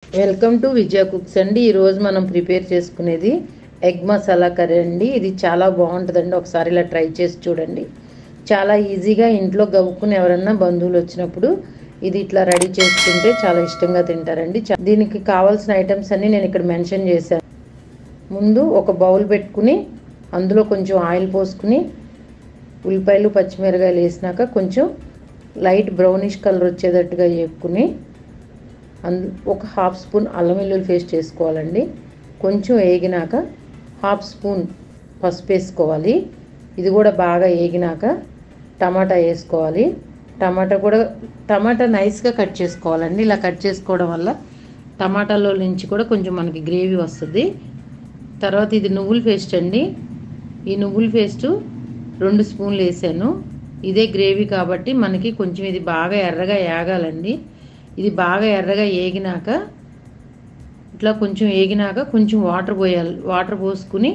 Welcome to Vijaya cooks అండి. ఈరోజు మనం ప్రిపేర్ చేసుకునేది ఎగ్ మసాలా కర్రీ అండి. ఇది చాలా బాగుంటుందండి. ఒకసారి ఇలా ట్రై చేసి చూడండి. చాలా ఈజీగా ఇంట్లో గవ్వుకుని ఎవరన్నా బంధువులు వచ్చినప్పుడు ఇది ఇట్లా రెడీ చేసుకుంటే చాలా ఇష్టంగా తింటారండి. దీనికి కావాల్సిన ఐటమ్స్ అన్నీ నేను ఇక్కడ మెన్షన్ చేశాను. ముందు ఒక బౌల్ పెట్టుకుని అందులో కొంచెం ఆయిల్ పోసుకుని ఉల్లిపాయలు పచ్చిమిరకాయలు వేసినాక కొంచెం లైట్ బ్రౌనిష్ కలర్ వచ్చేటట్టుగా వేపుకుని ఒక హాఫ్ స్పూన్ అల్లం వెల్లుల్లి పేస్ట్ వేసుకోవాలండి. కొంచెం వేగినాక హాఫ్ స్పూన్ పసుపు వేసుకోవాలి. ఇది కూడా బాగా వేగినాక టమాటా వేసుకోవాలి. టమాటా నైస్గా కట్ చేసుకోవాలండి. ఇలా కట్ చేసుకోవడం వల్ల టమాటాలో నుంచి కూడా కొంచెం మనకి గ్రేవీ వస్తుంది. తర్వాత ఇది నువ్వుల పేస్ట్ అండి. ఈ నువ్వుల పేస్టు 2 స్పూన్లు వేసాను. ఇదే గ్రేవీ కాబట్టి మనకి కొంచెం ఇది బాగా ఎర్రగా వేగాలండి. ఇది బాగా ఎర్రగా వేగినాక ఇట్లా కొంచెం వేగినాక కొంచెం వాటర్ పోయాలి. వాటర్ పోసుకుని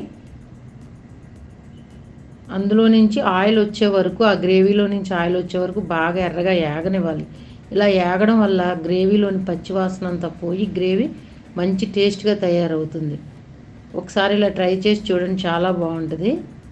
అందులో నుంచి ఆయిల్ వచ్చే వరకు, ఆ గ్రేవీలో నుంచి ఆయిల్ వచ్చే వరకు బాగా ఎర్రగా వేగనివ్వాలి. ఇలా వేగడం వల్ల గ్రేవీలోని పచ్చివాసన అంతా పోయి గ్రేవీ మంచి టేస్ట్గా తయారవుతుంది. ఒకసారి ఇలా ట్రై చేసి చూడండి, చాలా బాగుంటుంది.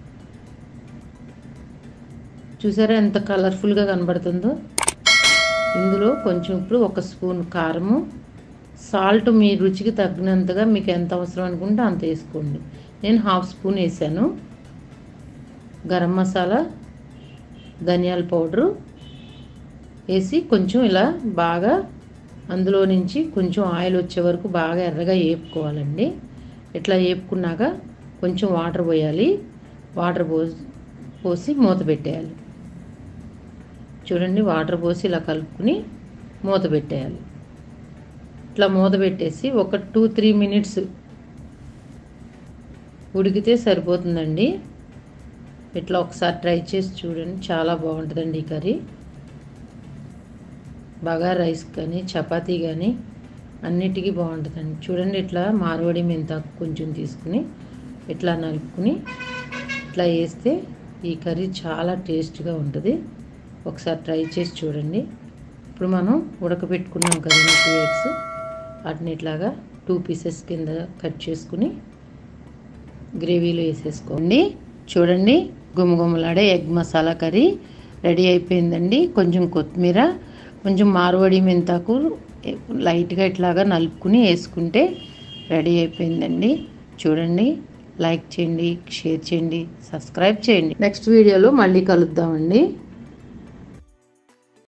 చూసారా ఎంత కలర్ఫుల్గా కనబడుతుందో. ఇందులో కొంచెం ఇప్పుడు 1 స్పూన్ కారము, సాల్ట్ మీ రుచికి తగినంతగా మీకు ఎంత అవసరం అనుకుంటే అంత వేసుకోండి. నేను హాఫ్ స్పూన్ వేసాను. గరం మసాలా, ధనియాల పౌడరు వేసి కొంచెం ఇలా బాగా అందులో నుంచి కొంచెం ఆయిల్ వచ్చే వరకు బాగా ఎర్రగా వేపుకోవాలండి. ఇట్లా వేపుకున్నాక కొంచెం వాటర్ పోయాలి. వాటర్ పోసి మూత పెట్టేయాలి. చూడండి, వాటర్ పోసి ఇలా కలుపుకుని మూత పెట్టేయాలి. ఇట్లా మూత పెట్టేసి ఒక 2-3 మినిట్స్ ఉడికితే సరిపోతుందండి. ఇట్లా ఒకసారి ట్రై చేసి చూడండి, చాలా బాగుంటుందండి ఈ కర్రీ. బగారా రైస్ కానీ చపాతీ కానీ అన్నిటికీ బాగుంటుందండి. చూడండి, ఇట్లా మార్వాడి మెంతాకు కొంచెం తీసుకుని ఇట్లా నలుపుకుని ఇట్లా వేస్తే ఈ కర్రీ చాలా టేస్ట్గా ఉంటుంది. ఒకసారి ట్రై చేసి చూడండి. ఇప్పుడు మనం ఉడకబెట్టుకున్నాం కదండి 2 ఎగ్స్, వాటిని ఇట్లాగా 2 పీసెస్ కింద కట్ చేసుకుని గ్రేవీలో వేసేసుకోండి. చూడండి, గుమగుమలాడే ఎగ్ మసాలా కర్రీ రెడీ అయిపోయిందండి. కొంచెం కొత్తిమీర, కొంచెం మార్వాడి మెంతాకు లైట్గా ఇట్లాగా నలుపుకుని వేసుకుంటే రెడీ అయిపోయిందండి. చూడండి, లైక్ చేయండి, షేర్ చేయండి, సబ్స్క్రైబ్ చేయండి. నెక్స్ట్ వీడియోలో మళ్ళీ కలుద్దామండి.